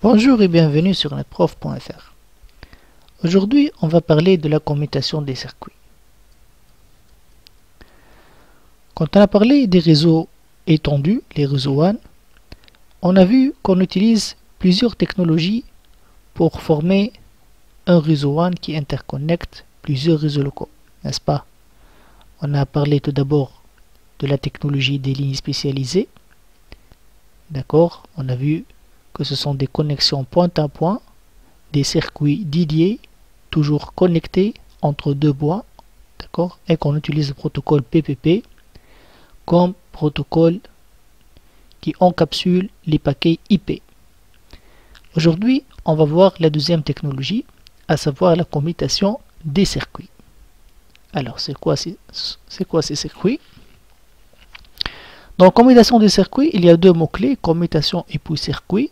Bonjour et bienvenue sur netprof.fr. Aujourd'hui, on va parler de la commutation des circuits. Quand on a parlé des réseaux étendus, les réseaux WAN, on a vu qu'on utilise plusieurs technologies pour former un réseau WAN qui interconnecte plusieurs réseaux locaux, n'est-ce pas? On a parlé tout d'abord de la technologie des lignes spécialisées. D'accord? On a vu que ce sont des connexions point à point, des circuits dédiés, toujours connectés entre deux bois, d'accord, et qu'on utilise le protocole PPP comme protocole qui encapsule les paquets IP. Aujourd'hui, on va voir la deuxième technologie, à savoir la commutation des circuits. Alors, c'est quoi ces circuits? Dans commutation des circuits, il y a deux mots-clés, commutation et puis circuit.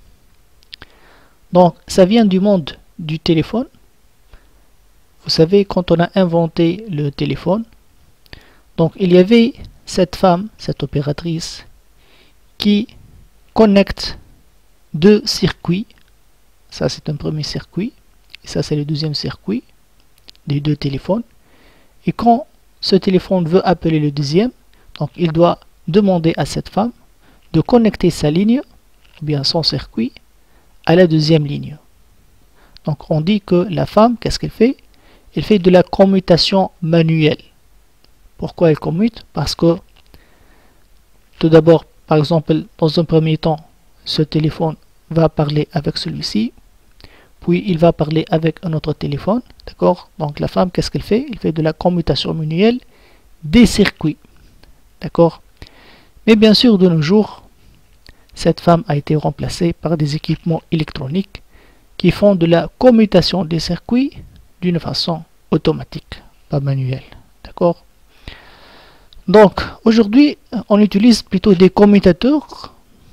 Donc, ça vient du monde du téléphone. Vous savez, quand on a inventé le téléphone, donc il y avait cette femme, cette opératrice, qui connecte deux circuits. Ça, c'est un premier circuit. Et ça, c'est le deuxième circuit des deux téléphones. Et quand ce téléphone veut appeler le deuxième, donc il doit demander à cette femme de connecter sa ligne, ou bien son circuit, à la deuxième ligne. Donc on dit que la femme, qu'est-ce qu'elle fait? Elle fait de la commutation manuelle. Pourquoi elle commute? Parce que tout d'abord, par exemple, dans un premier temps, ce téléphone va parler avec celui-ci, puis il va parler avec un autre téléphone, d'accord? Donc la femme, qu'est-ce qu'elle fait? Elle fait de la commutation manuelle des circuits, d'accord? Mais bien sûr, de nos jours, cette femme a été remplacée par des équipements électroniques qui font de la commutation des circuits d'une façon automatique, pas manuelle. D'accord? Donc, aujourd'hui, on utilise plutôt des commutateurs,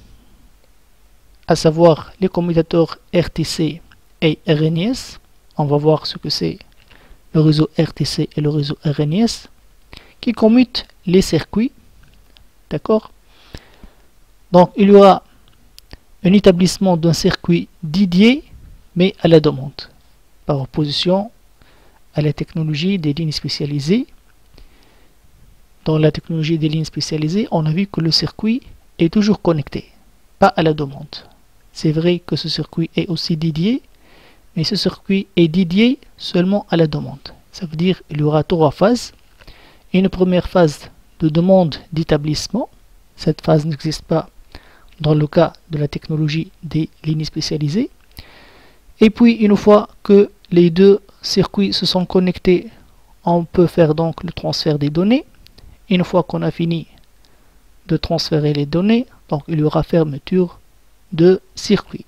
à savoir les commutateurs RTC et RNIS. On va voir ce que c'est le réseau RTC et le réseau RNIS, qui commutent les circuits. D'accord? Donc, il y aura un établissement d'un circuit dédié, mais à la demande, par opposition à la technologie des lignes spécialisées. Dans la technologie des lignes spécialisées, on a vu que le circuit est toujours connecté, pas à la demande. C'est vrai que ce circuit est aussi dédié, mais ce circuit est dédié seulement à la demande. Ça veut dire qu'il y aura trois phases. Une première phase de demande d'établissement. Cette phase n'existe pas dans le cas de la technologie des lignes spécialisées. Et puis, une fois que les deux circuits se sont connectés, on peut faire donc le transfert des données. Une fois qu'on a fini de transférer les données, donc il y aura fermeture de circuit.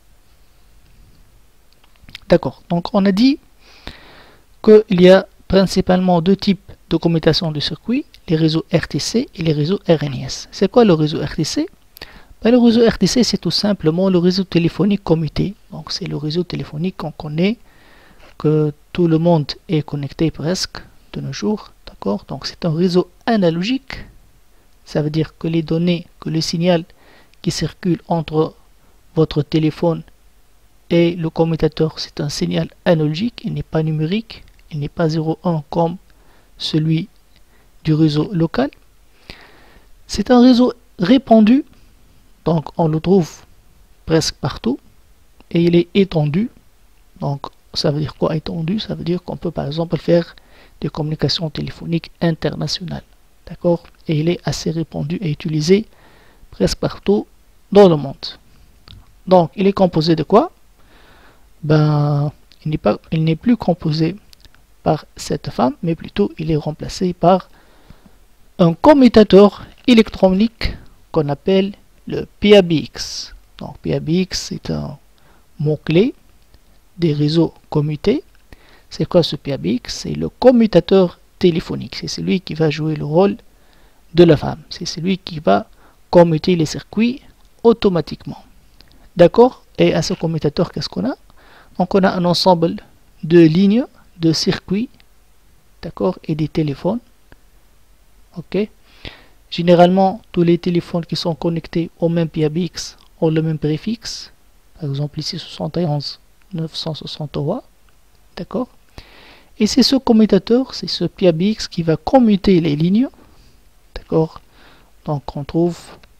D'accord, donc on a dit qu'il y a principalement deux types de commutation de circuits, les réseaux RTC et les réseaux RNIS. C'est quoi le réseau RTC? Le réseau RTC, c'est tout simplement le réseau téléphonique commuté. Donc c'est le réseau téléphonique qu'on connaît, que tout le monde est connecté presque de nos jours. D'accord? Donc c'est un réseau analogique. Ça veut dire que les données, que le signal qui circule entre votre téléphone et le commutateur, c'est un signal analogique, il n'est pas numérique, il n'est pas 0,1 comme celui du réseau local. C'est un réseau répandu. Donc on le trouve presque partout et il est étendu. Donc ça veut dire quoi étendu? Ça veut dire qu'on peut par exemple faire des communications téléphoniques internationales. D'accord? Et il est assez répandu et utilisé presque partout dans le monde. Donc il est composé de quoi? Ben, il n'est plus composé par cette femme, mais plutôt il est remplacé par un commutateur électronique qu'on appelle le PABX. Donc PABX, c'est un mot-clé des réseaux commutés. C'est quoi ce PABX? C'est le commutateur téléphonique. C'est celui qui va jouer le rôle de la femme. C'est celui qui va commuter les circuits automatiquement. D'accord? Et à ce commutateur, qu'est-ce qu'on a? Donc on a un ensemble de lignes, de circuits, d'accord, et des téléphones. Ok? Généralement, tous les téléphones qui sont connectés au même PABX ont le même préfixe. Par par exemple ici 71 963, d'accord. Et c'est ce commutateur, c'est ce PIBX qui va commuter les lignes, d'accord. Donc on trouve,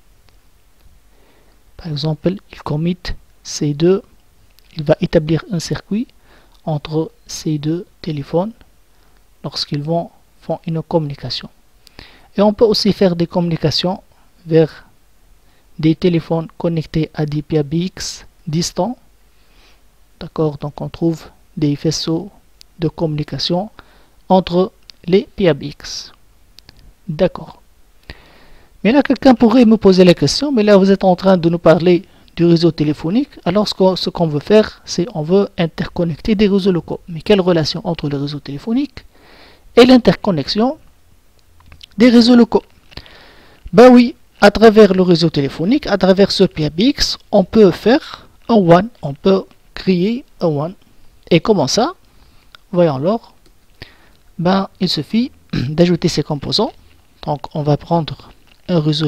par exemple, il commit ces deux, il va établir un circuit entre ces deux téléphones lorsqu'ils font une communication. Et on peut aussi faire des communications vers des téléphones connectés à des PIBX distants, d'accord. Donc on trouve des faisceaux de communication entre les PIBX, d'accord. Mais là, quelqu'un pourrait me poser la question, mais là vous êtes en train de nous parler du réseau téléphonique. Alors ce qu'on veut faire, c'est on veut interconnecter des réseaux locaux. Mais quelle relation entre le réseau téléphonique et l'interconnexion des réseaux locaux? Ben oui, à travers le réseau téléphonique, à travers ce PIBX, on peut faire un WAN, on peut créer un WAN. Et comment ça? Voyons alors. Ben, il suffit d'ajouter ces composants. Donc on va prendre un réseau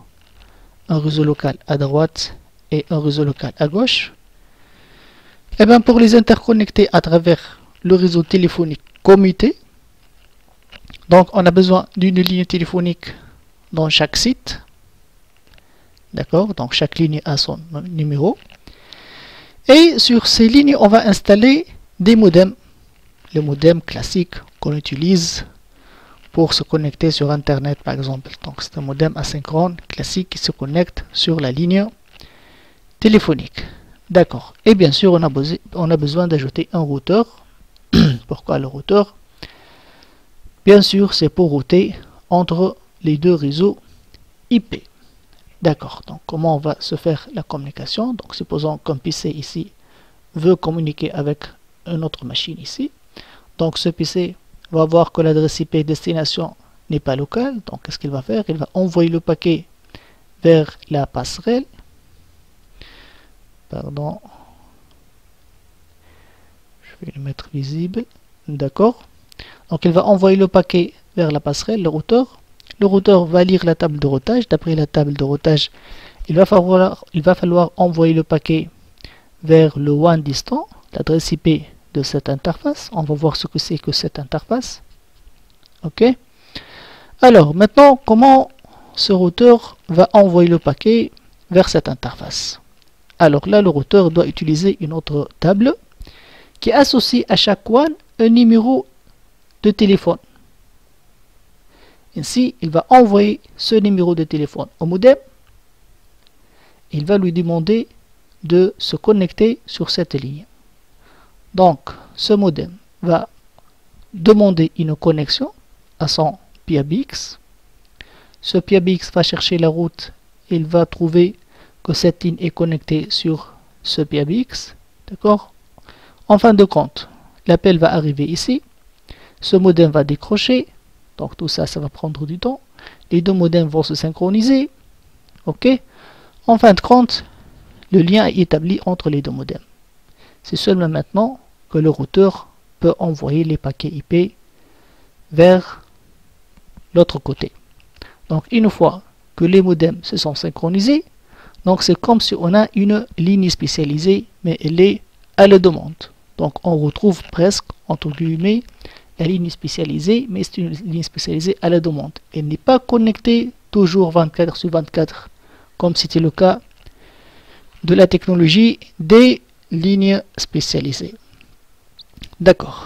local à droite et un réseau local à gauche. Et bien pour les interconnecter à travers le réseau téléphonique commuté, donc on a besoin d'une ligne téléphonique dans chaque site, d'accord. Donc chaque ligne a son numéro, et sur ces lignes on va installer des modems, le modem classique qu'on utilise pour se connecter sur internet par exemple. Donc c'est un modem asynchrone classique qui se connecte sur la ligne téléphonique, d'accord. Et bien sûr on a besoin d'ajouter un routeur. Pourquoi le routeur? Bien sûr c'est pour router entre les deux réseaux IP, d'accord. Donc comment on va se faire la communication? Donc supposons qu'un PC ici veut communiquer avec une autre machine ici. Donc ce PC va voir que l'adresse IP destination n'est pas locale. Donc qu'est-ce qu'il va faire? Il va envoyer le paquet vers la passerelle. Pardon, je vais le mettre visible, d'accord. Donc il va envoyer le paquet vers la passerelle, le routeur. Le routeur va lire la table de routage. D'après la table de routage, il va falloir envoyer le paquet vers le WAN distant, l'adresse IP de cette interface. On va voir ce que c'est que cette interface. Ok. Alors maintenant, comment ce routeur va envoyer le paquet vers cette interface? Alors là, le routeur doit utiliser une autre table qui associe à chaque WAN un numéro de téléphone. Ainsi, il va envoyer ce numéro de téléphone au modem. Il va lui demander de se connecter sur cette ligne. Donc, ce modem va demander une connexion à son PIBX. Ce PIBX va chercher la route. Il va trouver que cette ligne est connectée sur ce PIBX. D'accord? En fin de compte, l'appel va arriver ici. Ce modem va décrocher. Donc tout ça, ça va prendre du temps. Les deux modems vont se synchroniser. Ok? En fin de compte, le lien est établi entre les deux modems. C'est seulement maintenant que le routeur peut envoyer les paquets IP vers l'autre côté. Donc une fois que les modems se sont synchronisés, donc c'est comme si on a une ligne spécialisée, mais elle est à la demande. Donc on retrouve presque, entre guillemets, la ligne spécialisée, mais c'est une ligne spécialisée à la demande. Elle n'est pas connectée toujours 24 sur 24, comme c'était le cas de la technologie des lignes spécialisées. D'accord.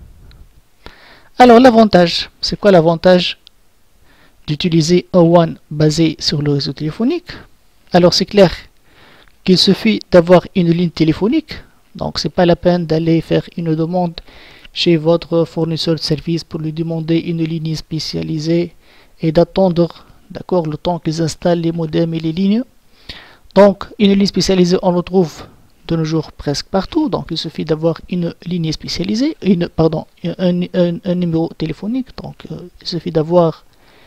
Alors l'avantage, c'est quoi l'avantage d'utiliser un WAN basé sur le réseau téléphonique? Alors c'est clair qu'il suffit d'avoir une ligne téléphonique, donc c'est pas la peine d'aller faire une demande chez votre fournisseur de service pour lui demander une ligne spécialisée et d'attendre, d'accord, le temps qu'ils installent les modems et les lignes. Donc une ligne spécialisée, on le trouve de nos jours presque partout. Donc il suffit d'avoir une ligne spécialisée, un numéro téléphonique. Donc il suffit d'avoir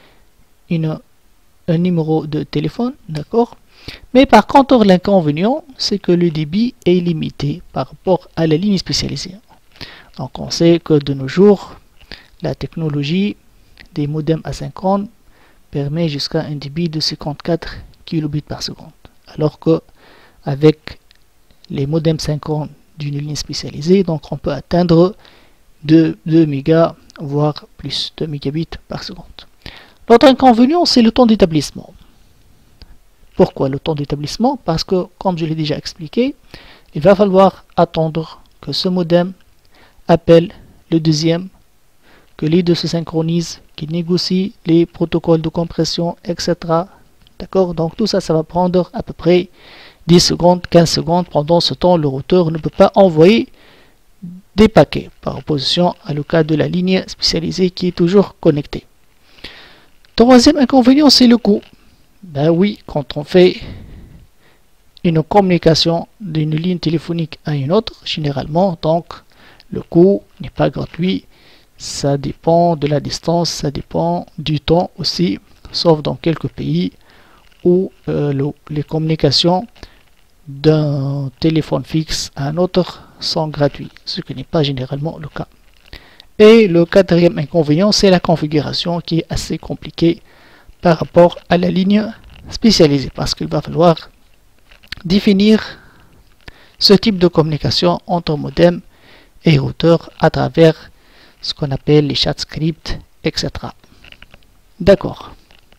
un numéro de téléphone, d'accord. Mais par contre, l'inconvénient, c'est que le débit est limité par rapport à la ligne spécialisée. Donc on sait que de nos jours, la technologie des modems asynchrones permet jusqu'à un débit de 54 kilobits par seconde. Alors que avec les modems synchrones d'une ligne spécialisée, donc on peut atteindre 2 mégas, voire plus, 2 mégabits par seconde. L'autre inconvénient, c'est le temps d'établissement. Pourquoi le temps d'établissement? Parce que, comme je l'ai déjà expliqué, il va falloir attendre que ce modem appelle le deuxième, que les deux se synchronisent, qu'ils négocient les protocoles de compression, etc. D'accord? Donc tout ça, ça va prendre à peu près 10 secondes, 15 secondes. Pendant ce temps, le routeur ne peut pas envoyer des paquets, par opposition à le cas de la ligne spécialisée qui est toujours connectée. Troisième inconvénient, c'est le coût. Ben oui, quand on fait une communication d'une ligne téléphonique à une autre, généralement, donc, le coût n'est pas gratuit. Ça dépend de la distance, ça dépend du temps aussi, sauf dans quelques pays où les communications d'un téléphone fixe à un autre sont gratuites, ce qui n'est pas généralement le cas. Et le quatrième inconvénient, c'est la configuration qui est assez compliquée par rapport à la ligne spécialisée, parce qu'il va falloir définir ce type de communication entre modem et routeur à travers ce qu'on appelle les chat scripts, etc. D'accord.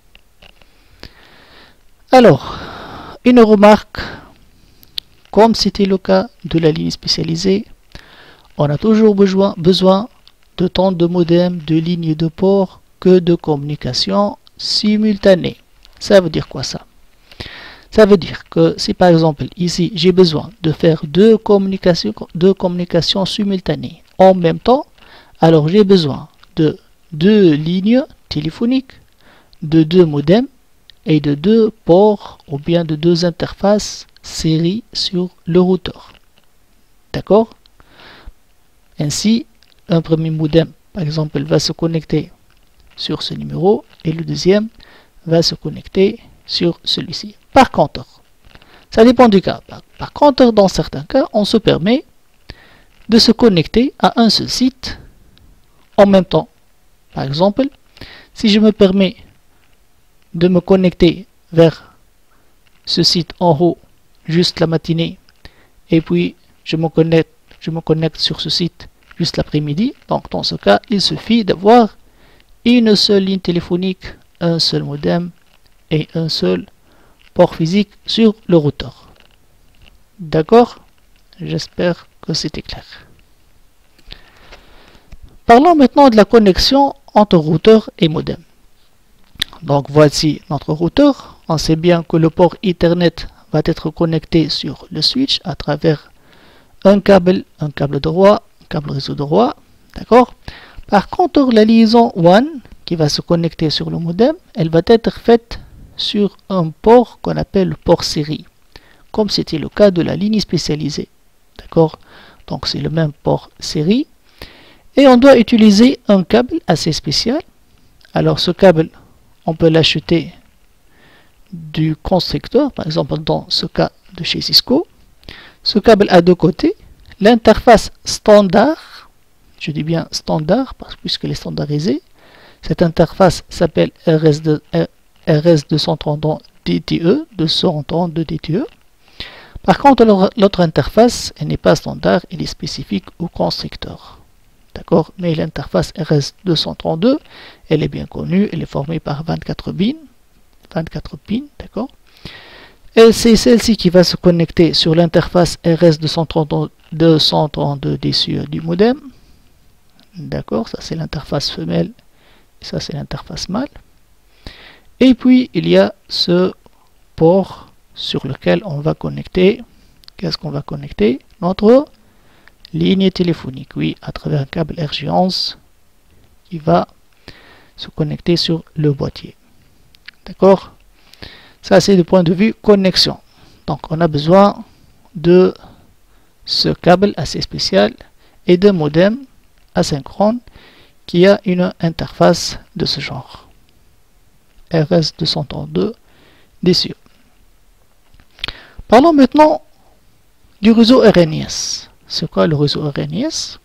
Alors, une remarque, comme c'était le cas de la ligne spécialisée, on a toujours besoin de tant de modem, de lignes de port que de communication simultanée. Ça veut dire quoi ça? Ça veut dire que si par exemple ici j'ai besoin de faire deux communications simultanées en même temps, alors j'ai besoin de 2 lignes téléphoniques, de 2 modems et de 2 ports ou bien de 2 interfaces série sur le routeur. D'accord? Ainsi, un premier modem, par exemple, va se connecter sur ce numéro et le deuxième va se connecter sur celui-ci. Par contre, ça dépend du cas. Par contre, dans certains cas, on se permet de se connecter à un seul site en même temps. Par exemple, si je me permets de me connecter vers ce site en haut juste la matinée et puis je me connecte sur ce site juste l'après-midi, donc dans ce cas, il suffit d'avoir une seule ligne téléphonique, un seul modem et un seul port physique sur le routeur. D'accord? J'espère que c'était clair. Parlons maintenant de la connexion entre routeur et modem. Donc voici notre routeur. On sait bien que le port Ethernet va être connecté sur le switch à travers un câble droit, un câble réseau droit. D'accord? Par contre, la liaison WAN qui va se connecter sur le modem, elle va être faite sur un port qu'on appelle le port série, comme c'était le cas de la ligne spécialisée. D'accord? Donc c'est le même port série. Et on doit utiliser un câble assez spécial. Alors ce câble, on peut l'acheter du constructeur, par exemple dans ce cas de chez Cisco. Ce câble a deux côtés. L'interface standard, je dis bien standard puisqu'elle est standardisée. Cette interface s'appelle RS232 DTE, 232 DTE. Par contre, l'autre interface, elle n'est pas standard, elle est spécifique au constructeur. D'accord? Mais l'interface RS232, elle est bien connue, elle est formée par 24 pins. 24 pins, d'accord? Et c'est celle-ci qui va se connecter sur l'interface RS232 DCE du modem. D'accord? Ça c'est l'interface femelle, et ça c'est l'interface mâle. Et puis il y a ce port sur lequel on va connecter. Qu'est-ce qu'on va connecter? Notre ligne téléphonique, oui, à travers un câble RG11 qui va se connecter sur le boîtier. D'accord? Ça, c'est du point de vue connexion. Donc, on a besoin de ce câble assez spécial et d'un modem asynchrone qui a une interface de ce genre. RS232 DCE. Parlons maintenant du réseau RNIS. C'est quoi le réseau RNIS?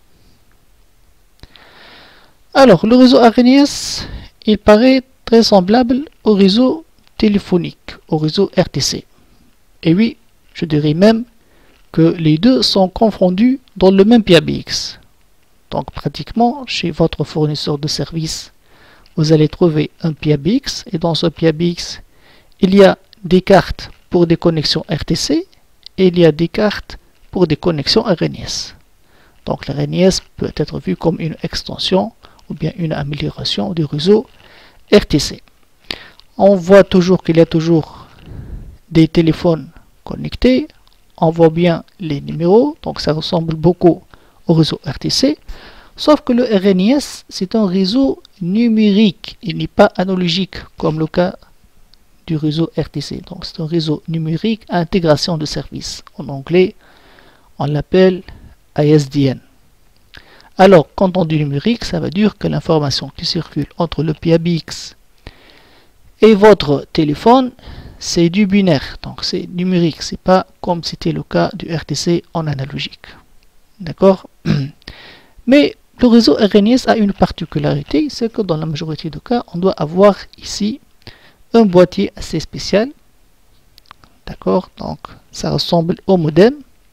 Alors, le réseau RNIS, il paraît très semblable au réseau téléphonique, au réseau RTC. Et oui, je dirais même que les deux sont confondus dans le même PABX. Donc pratiquement, chez votre fournisseur de services, vous allez trouver un PABX, et dans ce PABX, il y a des cartes pour des connexions RTC, et il y a des cartes pour des connexions RNS. Donc la RNS peut être vue comme une extension ou bien une amélioration du réseau RTC. On voit toujours qu'il y a toujours des téléphones connectés. On voit bien les numéros, donc ça ressemble beaucoup au réseau RTC. Sauf que le RNS, c'est un réseau numérique. Il n'est pas analogique comme le cas du réseau RTC. Donc c'est un réseau numérique à intégration de services. En anglais, on l'appelle ISDN. Alors, quand on dit numérique, ça veut dire que l'information qui circule entre le PABX et votre téléphone, c'est du binaire. Donc c'est numérique, c'est pas comme c'était le cas du RTC en analogique. D'accord? Mais le réseau RNS a une particularité, c'est que dans la majorité des cas, on doit avoir ici un boîtier assez spécial. D'accord? Donc ça ressemble au modem.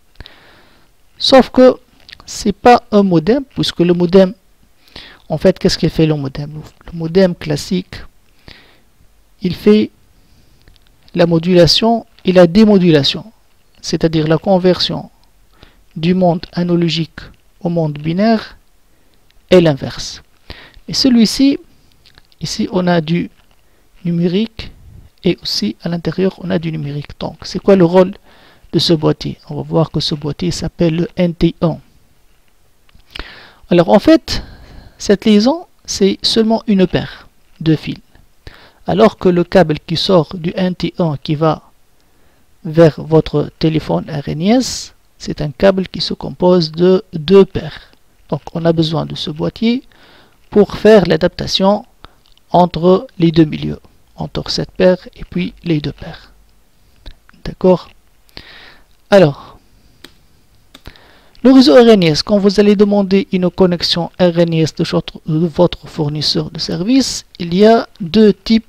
Sauf que c'est pas un modem, puisque le modem, en fait, qu'est-ce qu'il fait le modem? Le modem classique, il fait la modulation et la démodulation, c'est-à-dire la conversion du monde analogique au monde binaire et l'inverse. Et celui-ci, ici on a du numérique et aussi à l'intérieur on a du numérique. Donc c'est quoi le rôle de ce boîtier? On va voir que ce boîtier s'appelle le NT1. Alors en fait, cette liaison c'est seulement une paire de fils. Alors que le câble qui sort du NT1 qui va vers votre téléphone RNS, c'est un câble qui se compose de deux paires. Donc on a besoin de ce boîtier pour faire l'adaptation entre les deux milieux, entre cette paire et puis les deux paires. D'accord? Alors, le réseau RNS, quand vous allez demander une connexion RNS de votre fournisseur de service, il y a deux types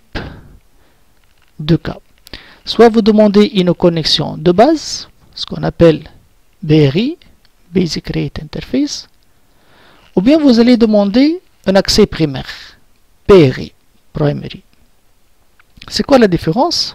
de cas. Soit vous demandez une connexion de base, ce qu'on appelle BRI, Basic Rate Interface, ou bien vous allez demander un accès primaire, PRI, Primary. C'est quoi la différence?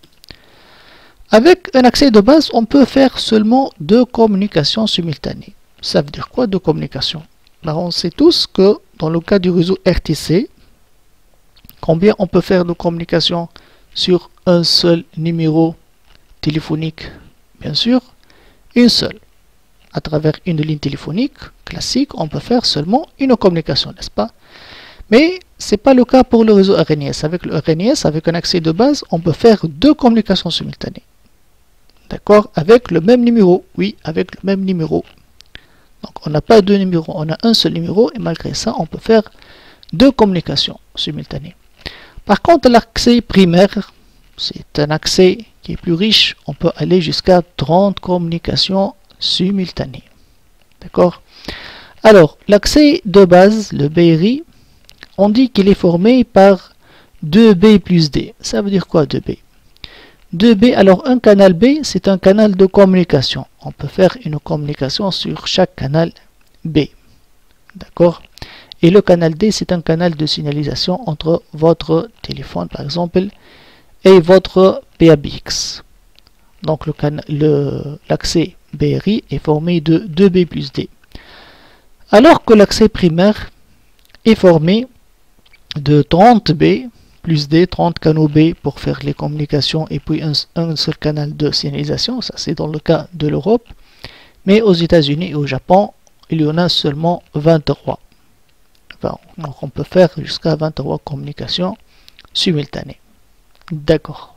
Avec un accès de base, on peut faire seulement deux communications simultanées. Ça veut dire quoi, deux communications? Ben, on sait tous que dans le cas du réseau RTC, combien on peut faire de communications sur un seul numéro téléphonique? Bien sûr, une seule. À travers une ligne téléphonique classique, on peut faire seulement une communication, n'est-ce pas? Mais ce n'est pas le cas pour le réseau RNS. Avec le RNS, avec un accès de base, on peut faire deux communications simultanées. D'accord? Avec le même numéro. Oui, avec le même numéro. Donc on n'a pas deux numéros, on a un seul numéro et malgré ça, on peut faire deux communications simultanées. Par contre, l'accès primaire, c'est un accès qui est plus riche. On peut aller jusqu'à 30 communications simultanées. D'accord? Alors, l'accès de base, le BRI, on dit qu'il est formé par 2B plus D. Ça veut dire quoi 2B? 2B, alors un canal B, c'est un canal de communication. On peut faire une communication sur chaque canal B. D'accord? Et le canal D, c'est un canal de signalisation entre votre téléphone, par exemple, et votre PABX. Donc l'accès BRI est formé de 2B plus D. Alors que l'accès primaire est formé de 30B plus D, 30 canaux B pour faire les communications et puis un seul canal de signalisation. Ça, c'est dans le cas de l'Europe. Mais aux États-Unis et au Japon, il y en a seulement 23. Enfin, donc on peut faire jusqu'à 23 communications simultanées. D'accord.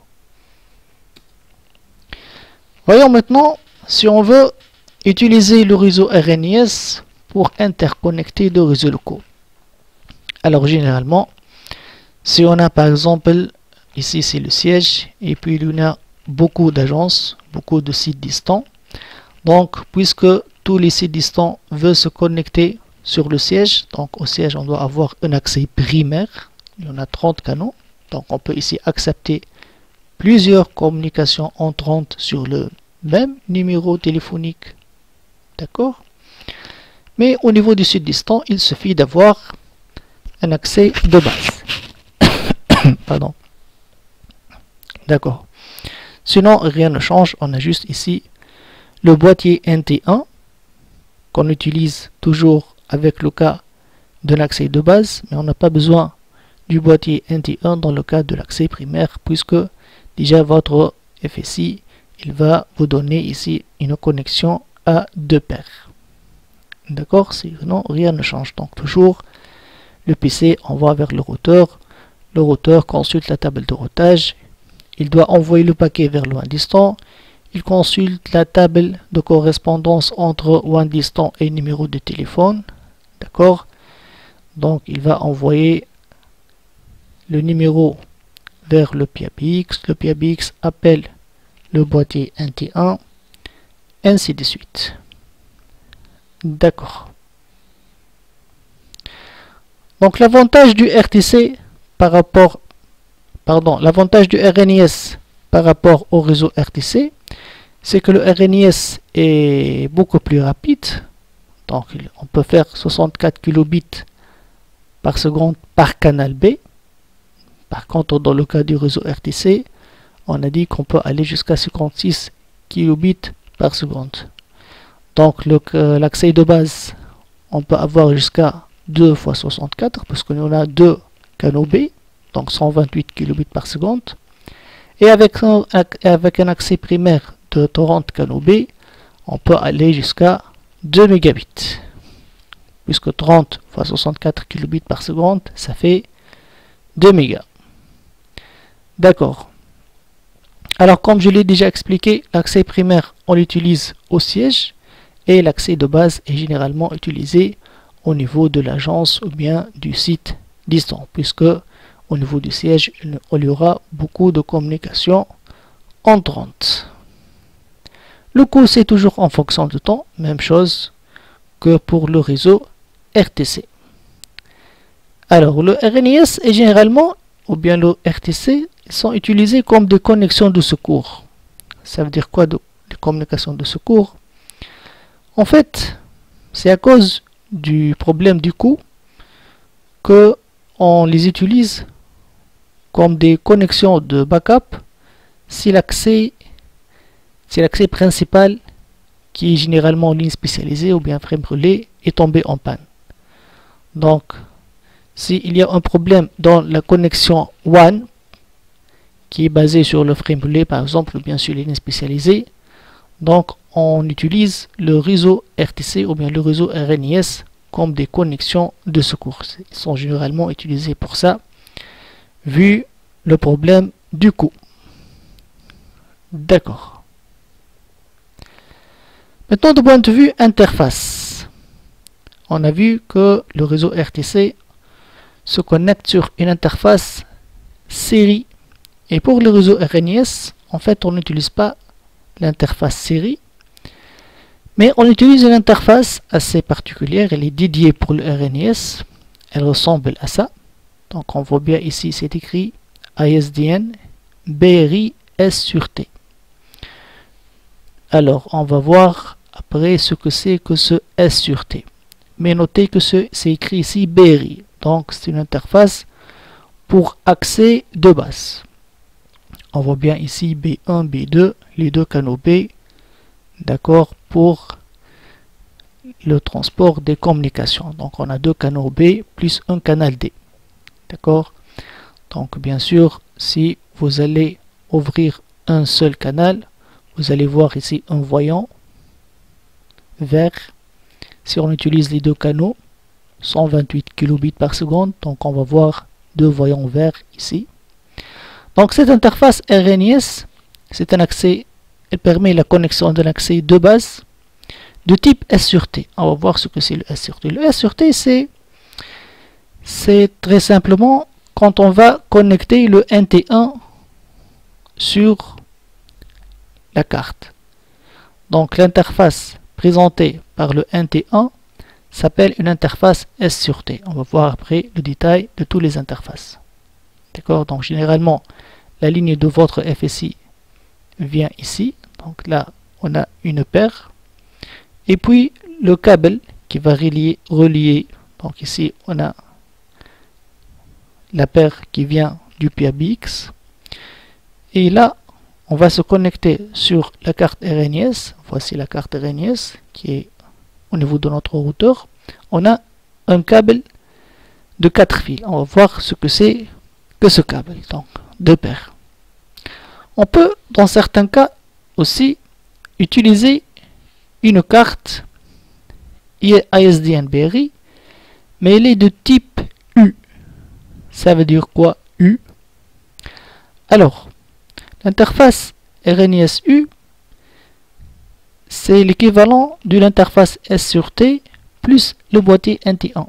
Voyons maintenant si on veut utiliser le réseau RNS pour interconnecter deux réseaux locaux. Alors généralement, si on a par exemple, ici c'est le siège, et puis il y a beaucoup d'agences, beaucoup de sites distants. Donc puisque tous les sites distants veulent se connecter sur le siège, donc au siège on doit avoir un accès primaire, il y en a 30 canaux. Donc on peut ici accepter plusieurs communications entrantes sur le même numéro téléphonique. D'accord? Mais au niveau du site distant, il suffit d'avoir un accès de base. Pardon. D'accord. Sinon, rien ne change. On a juste ici le boîtier NT1 qu'on utilise toujours avec le cas de l'accès de base, mais on n'a pas besoin du boîtier NT1 dans le cas de l'accès primaire, puisque déjà votre FSI, il va vous donner ici une connexion à 2 paires. D'accord? Sinon, rien ne change. Donc, toujours, le PC envoie vers le routeur consulte la table de routage, il doit envoyer le paquet vers le WAN distant, il consulte la table de correspondance entre WAN distant et numéro de téléphone. D'accord? Donc, il va envoyer le numéro vers le PABX, le PABX appelle le boîtier NT1, ainsi de suite. D'accord. Donc l'avantage du RTC par rapport, l'avantage du RNIS par rapport au réseau RTC, c'est que le RNIS est beaucoup plus rapide. Donc on peut faire 64 kilobits par seconde par canal B. Par contre, dans le cas du réseau RTC, on a dit qu'on peut aller jusqu'à 56 kilobits par seconde. Donc l'accès de base, on peut avoir jusqu'à 2 fois 64 parce qu'on a 2 canaux B, donc 128 kilobits par seconde. Et avec un accès primaire de 30 canaux B, on peut aller jusqu'à 2 mégabits. Puisque 30 fois 64 kilobits par seconde, ça fait 2 mégas. D'accord. Alors, comme je l'ai déjà expliqué, l'accès primaire, on l'utilise au siège et l'accès de base est généralement utilisé au niveau de l'agence ou bien du site distant, puisque au niveau du siège, il y aura beaucoup de communication entrantes. Le coût, c'est toujours en fonction du temps, même chose que pour le réseau RTC. Alors, le RNIS est généralement, ou bien le RTC, ils sont utilisés comme des connexions de secours. Ça veut dire quoi, des communications de secours? En fait, c'est à cause du problème du coût que on les utilise comme des connexions de backup si l'accès principal, qui est généralement en ligne spécialisée ou bien frame relais, est tombé en panne. Donc, s'il y a un problème dans la connexion WAN, qui est basée sur le frame relais par exemple, ou bien sur les lignes spécialisées, donc on utilise le réseau RTC ou bien le réseau RNIS comme des connexions de secours. Ils sont généralement utilisés pour ça, vu le problème du coût. D'accord. Maintenant, du point de vue interface, on a vu que le réseau RTC se connecte sur une interface série. Et pour le réseau RNIS, en fait, on n'utilise pas l'interface série, mais on utilise une interface assez particulière. Elle est dédiée pour le RNIS. Elle ressemble à ça. Donc, on voit bien ici, c'est écrit ISDN BRI S sur T. Alors, on va voir après ce que c'est que ce S sur T. Mais notez que c'est écrit ici BRI. Donc, c'est une interface pour accès de base. On voit bien ici B1, B2, les deux canaux B, d'accord, pour le transport des communications. Donc, on a deux canaux B plus un canal D. D'accord? Donc, bien sûr, si vous allez ouvrir un seul canal, vous allez voir ici un voyant vert. Si on utilise les deux canaux, 128 kilobits par seconde, donc on va voir deux voyants verts ici. Donc cette interface RNIS, c'est un accès, elle permet la connexion d'un accès de base de type S sur T. On va voir ce que c'est le S sur T. Le S sur T, c'est très simplement quand on va connecter le NT1 sur la carte. Donc l'interface présentée par le NT1 s'appelle une interface S sur T. On va voir après le détail de toutes les interfaces. D'accord? Donc généralement, la ligne de votre FSI vient ici. Donc là, on a une paire. Et puis le câble qui va relier. Donc ici, on a la paire qui vient du PABX. Et là, on va se connecter sur la carte RNIS. Voici la carte RNIS qui est au niveau de notre routeur. On a un câble de 4 fils. On va voir ce que c'est que ce câble. Donc, 2 paires. On peut, dans certains cas, aussi utiliser une carte ISDN BRI, mais elle est de type U. Ça veut dire quoi, U? Alors, l'interface RNIS-U, c'est l'équivalent de l'interface S sur T plus le boîtier NT1.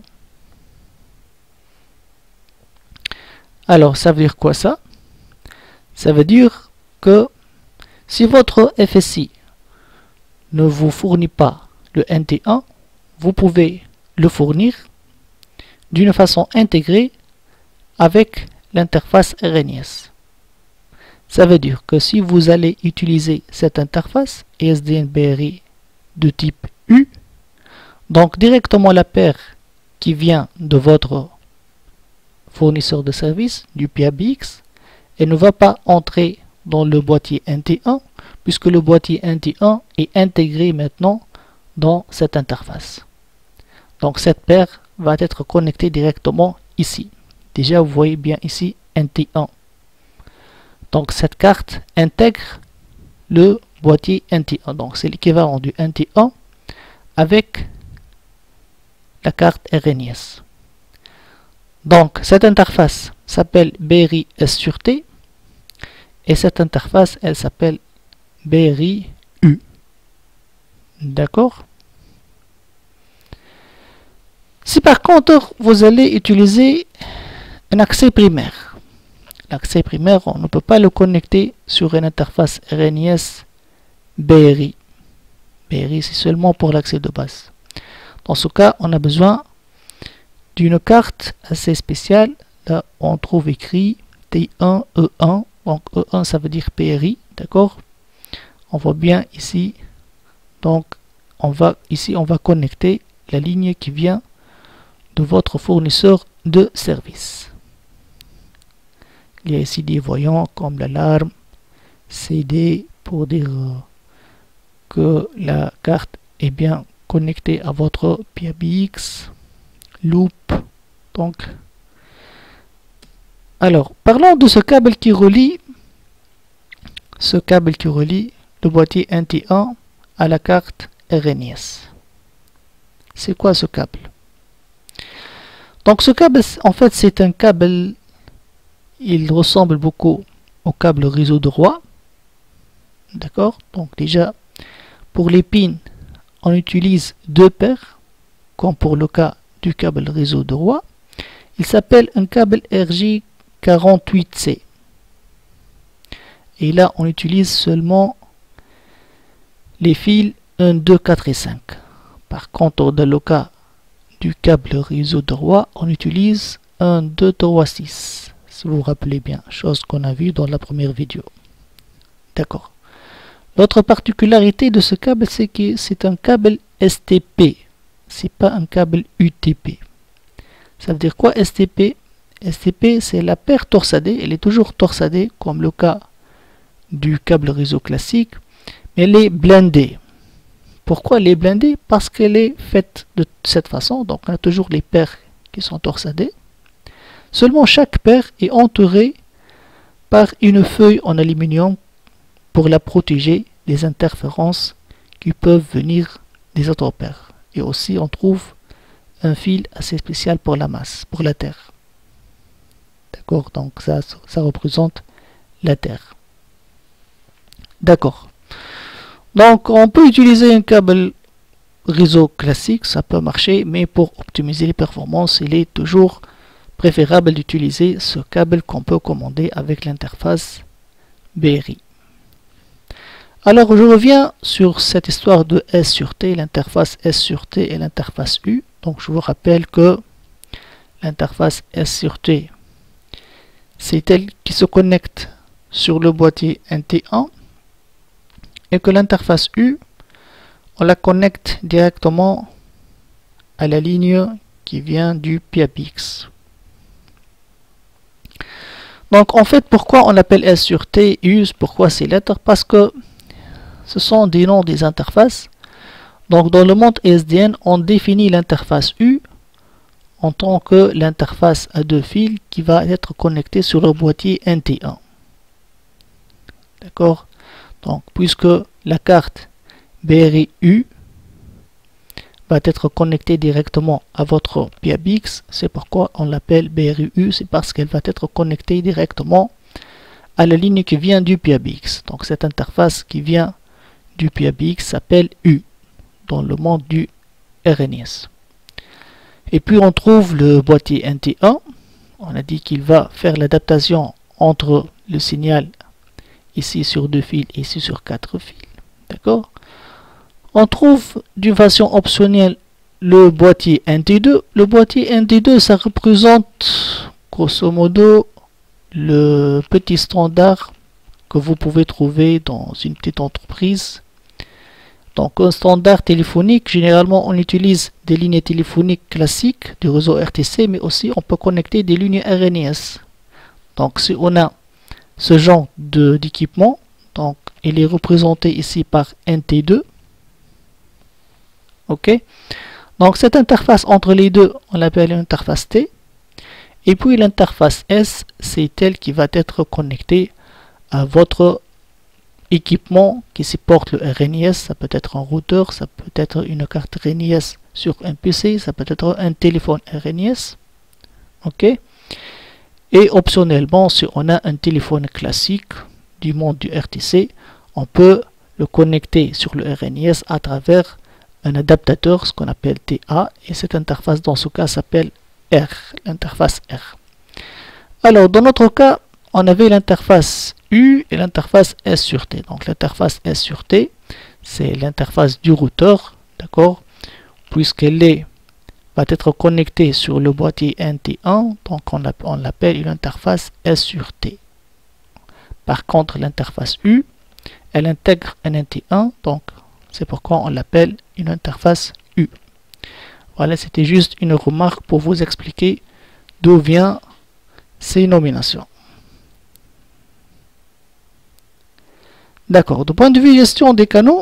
Alors, ça veut dire quoi ça? Ça veut dire que si votre FSI ne vous fournit pas le NT1, vous pouvez le fournir d'une façon intégrée avec l'interface RNIS. Ça veut dire que si vous allez utiliser cette interface ISDN BRI de type U, donc directement la paire qui vient de votre fournisseur de service, du PABX, elle ne va pas entrer dans le boîtier NT1, puisque le boîtier NT1 est intégré maintenant dans cette interface. Donc cette paire va être connectée directement ici. Déjà, vous voyez bien ici NT1. Donc cette carte intègre le boîtier NT1. Donc c'est l'équivalent du NT1 avec la carte RNIS. Donc cette interface s'appelle BRI S sur T et cette interface elle s'appelle BRI U. D'accord? Si par contre vous allez utiliser un accès primaire, l'accès primaire on ne peut pas le connecter sur une interface RNIS BRI. BRI c'est seulement pour l'accès de base. Dans ce cas on a besoin d'une carte assez spéciale. Là on trouve écrit T1 E1. Donc E1 ça veut dire PRI, d'accord? On voit bien ici. Donc on va connecter la ligne qui vient de votre fournisseur de service. Il y a ici des voyants comme l'alarme, CD pour dire que la carte est bien connectée à votre PABX, loop. Donc, alors parlons de ce câble qui relie le boîtier NT1 à la carte RNIS. C'est quoi ce câble? Donc ce câble, en fait, c'est un câble, il ressemble beaucoup au câble réseau droit. D'accord? Donc déjà, pour les pins, on utilise 2 paires, comme pour le cas du câble réseau droit. Il s'appelle un câble RJ48C. Et là, on utilise seulement les fils 1, 2, 4 et 5. Par contre, dans le cas du câble réseau droit, on utilise 1, 2, 3, 6. Si vous vous rappelez bien, chose qu'on a vue dans la première vidéo. D'accord. L'autre particularité de ce câble, c'est que c'est un câble STP. C'est pas un câble UTP. Ça veut dire quoi STP? STP, c'est la paire torsadée. Elle est toujours torsadée, comme le cas du câble réseau classique. Mais elle est blindée. Pourquoi elle est blindée? Parce qu'elle est faite de cette façon. Donc on a toujours les paires qui sont torsadées. Seulement chaque paire est entourée par une feuille en aluminium pour la protéger des interférences qui peuvent venir des autres paires. Et aussi on trouve un fil assez spécial pour la masse, pour la terre. D'accord, donc ça représente la terre. D'accord. Donc on peut utiliser un câble réseau classique, ça peut marcher, mais pour optimiser les performances, il est toujours préférable d'utiliser ce câble qu'on peut commander avec l'interface BRI. Alors je reviens sur cette histoire de S sur T, l'interface S sur T et l'interface U. Donc je vous rappelle que l'interface S sur T, c'est elle qui se connecte sur le boîtier NT1. et que l'interface U, on la connecte directement à la ligne qui vient du PABX. Donc en fait, pourquoi on appelle S sur T, U, pourquoi ces lettres? Parce que ce sont des noms des interfaces. Donc dans le monde SDN, on définit l'interface U en tant que l'interface à deux fils qui va être connectée sur le boîtier NT1. D'accord? Donc puisque la carte BRI-U va être connectée directement à votre PABX, c'est pourquoi on l'appelle BRI-U, c'est parce qu'elle va être connectée directement à la ligne qui vient du PABX. Donc cette interface qui vient du PABX s'appelle U dans le monde du RNS. Et puis on trouve le boîtier NT1. On a dit qu'il va faire l'adaptation entre le signal ici sur 2 fils et ici sur 4 fils. D'accord? On trouve d'une façon optionnelle le boîtier NT2. Le boîtier NT2, ça représente grosso modo le petit standard que vous pouvez trouver dans une petite entreprise. Donc un standard téléphonique, généralement on utilise des lignes téléphoniques classiques du réseau RTC, mais aussi on peut connecter des lignes RNS. Donc si on a ce genre d'équipement, donc il est représenté ici par NT2. Ok, donc cette interface entre les deux, on l'appelle l'interface T. Et puis l'interface S, c'est elle qui va être connectée à votre équipement qui supporte le RNS. Ça peut être un routeur, ça peut être une carte RNS sur un PC, ça peut être un téléphone RNS. Ok. Et optionnellement, si on a un téléphone classique du monde du RTC, on peut le connecter sur le RNS à travers un adaptateur, ce qu'on appelle TA, et cette interface dans ce cas s'appelle R, l'interface R. Alors dans notre cas, on avait l'interface U et l'interface S sur T. Donc l'interface S sur T, c'est l'interface du routeur, d'accord, puisqu'elle va être connectée sur le boîtier NT1, donc on l'appelle une interface S sur T. Par contre, l'interface U, elle intègre un NT1, donc c'est pourquoi on l'appelle une interface U. Voilà, c'était juste une remarque pour vous expliquer d'où viennent ces nominations. D'accord, du point de vue gestion des canaux,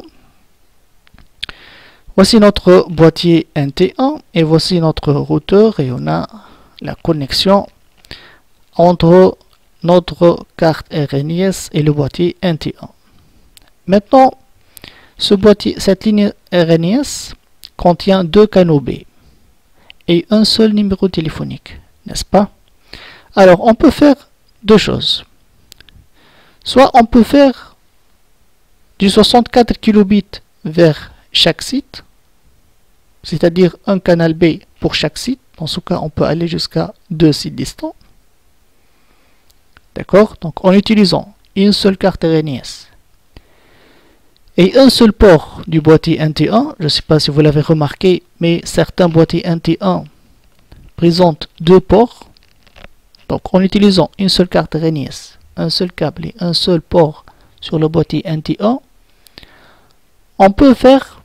voici notre boîtier NT1 et voici notre routeur et on a la connexion entre notre carte RNS et le boîtier NT1. Maintenant, cette ligne RNS contient deux canaux B et un seul numéro téléphonique, n'est-ce pas? Alors, on peut faire deux choses. Soit on peut faire du 64 kilobits vers chaque site, c'est-à-dire un canal B pour chaque site. Dans ce cas, on peut aller jusqu'à 2 sites distants. D'accord? Donc, en utilisant une seule carte RNS et un seul port du boîtier NT1, je ne sais pas si vous l'avez remarqué, mais certains boîtiers NT1 présentent deux ports. Donc, en utilisant une seule carte RNS, un seul câble et un seul port sur le boîtier NT1, on peut faire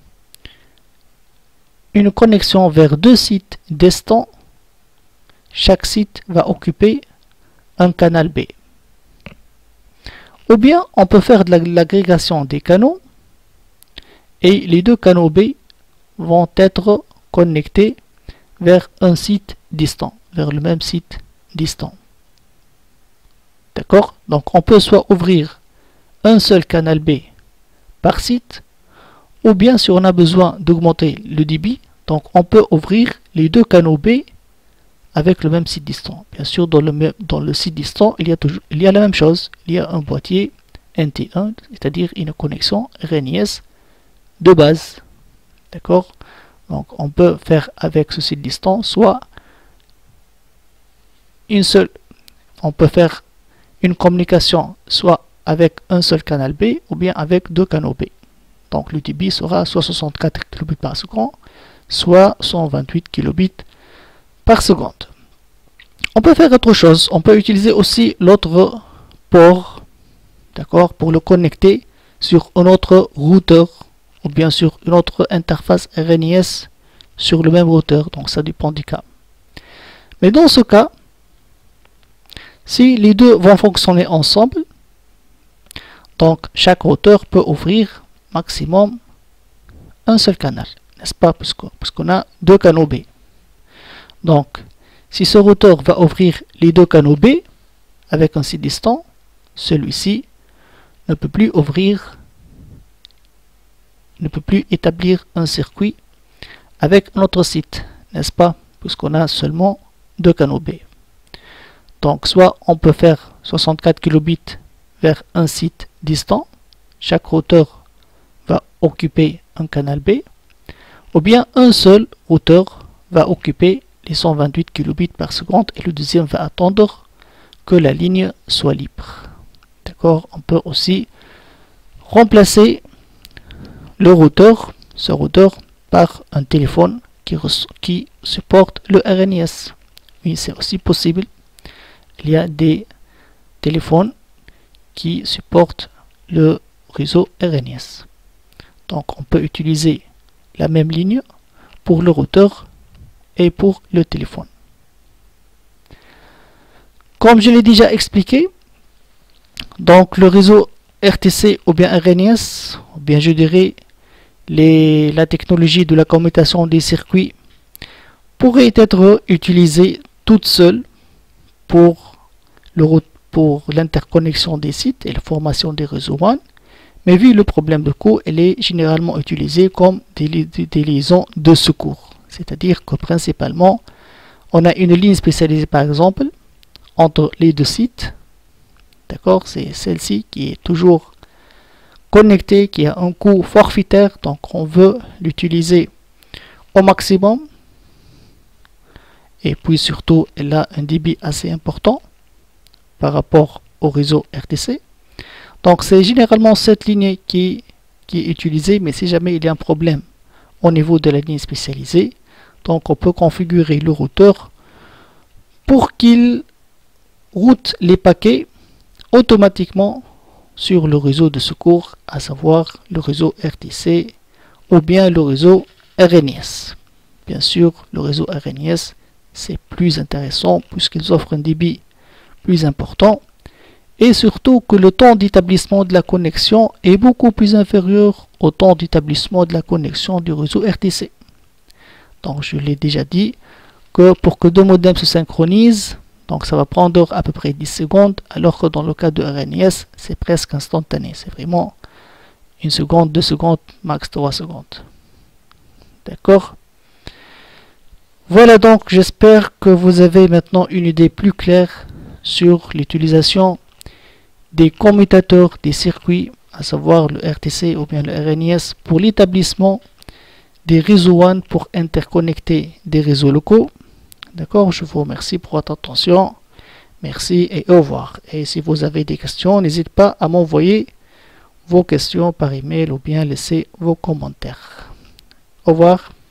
une connexion vers deux sites distants. Chaque site va occuper un canal B. Ou bien on peut faire de l'agrégation des canaux et les deux canaux B vont être connectés vers un site distant, vers le même site distant. D'accord? Donc on peut soit ouvrir un seul canal B par site, ou bien si on a besoin d'augmenter le débit, donc on peut ouvrir les deux canaux B avec le même site distant. Bien sûr, dans le site distant, il y a la même chose. Il y a un boîtier NT1, c'est-à-dire une connexion RNS de base. D'accord? Donc, on peut faire avec ce site distant soit on peut faire une communication soit avec un seul canal B ou bien avec deux canaux B. Donc, le débit sera soit 64 kilobits par seconde, soit 128 kilobits par seconde. On peut faire autre chose. On peut utiliser aussi l'autre port, d'accord, pour le connecter sur un autre routeur ou bien sur une autre interface RNIS sur le même routeur. Donc ça dépend du cas. Mais dans ce cas, si les deux vont fonctionner ensemble, donc chaque routeur peut ouvrir maximum un seul canal, n'est-ce pas, puisqu'on a deux canaux B. Donc, si ce routeur va ouvrir les deux canaux B avec un site distant, celui-ci ne peut plus établir un circuit avec un autre site, n'est-ce pas, puisqu'on a seulement deux canaux B. Donc, soit on peut faire 64 kilobits vers un site distant, chaque routeur va occuper un canal B, ou bien un seul routeur va occuper les 128 kilobits par seconde et le deuxième va attendre que la ligne soit libre. D'accord? On peut aussi remplacer le routeur, ce routeur, par un téléphone qui supporte le RNIS. Oui, c'est aussi possible. Il y a des téléphones qui supportent le réseau RNIS. Donc on peut utiliser la même ligne pour le routeur et pour le téléphone. Comme je l'ai déjà expliqué, donc le réseau RTC ou bien RNIS, ou bien je dirais la technologie de la commutation des circuits pourrait être utilisée toute seule pour l'interconnexion des sites et la formation des réseaux WAN. Mais vu le problème de coût, elle est généralement utilisée comme des liaisons de secours. C'est-à-dire que principalement, on a une ligne spécialisée par exemple entre les deux sites. D'accord, c'est celle-ci qui est toujours connectée, qui a un coût forfaitaire. Donc on veut l'utiliser au maximum. Et puis surtout, elle a un débit assez important par rapport au réseau RTC. Donc c'est généralement cette ligne qui est utilisée, mais si jamais il y a un problème au niveau de la ligne spécialisée, donc on peut configurer le routeur pour qu'il route les paquets automatiquement sur le réseau de secours, à savoir le réseau RTC ou bien le réseau RNIS. Bien sûr, le réseau RNIS c'est plus intéressant puisqu'ils offrent un débit plus important et surtout que le temps d'établissement de la connexion est beaucoup plus inférieur au temps d'établissement de la connexion du réseau RTC. Donc je l'ai déjà dit que pour que deux modems se synchronisent, donc ça va prendre à peu près 10 secondes, alors que dans le cas de RNIS, c'est presque instantané. C'est vraiment 1 seconde, 2 secondes, max 3 secondes. D'accord? Voilà donc, j'espère que vous avez maintenant une idée plus claire sur l'utilisation des commutateurs des circuits, à savoir le RTC ou bien le RNIS, pour l'établissement des réseaux WAN pour interconnecter des réseaux locaux. D'accord, je vous remercie pour votre attention. Merci et au revoir. Et si vous avez des questions, n'hésitez pas à m'envoyer vos questions par email ou bien laisser vos commentaires. Au revoir.